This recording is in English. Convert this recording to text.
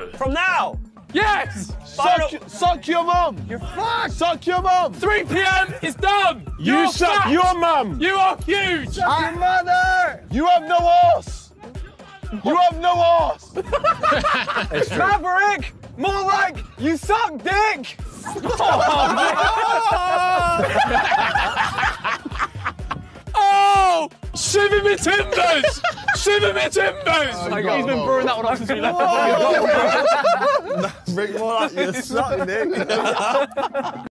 From now. Yes! Suck your mum! You're fucked! Suck your mum! 3 p.m. is done! You suck fat. your mum! You are huge! Suck your mother! You have no arse! You have no arse! Maverick! More like you suck dick! Oh! Shiver me timbers! Shiver me timbers! He's been brewing that one up since we left. Bring more like you suck dick.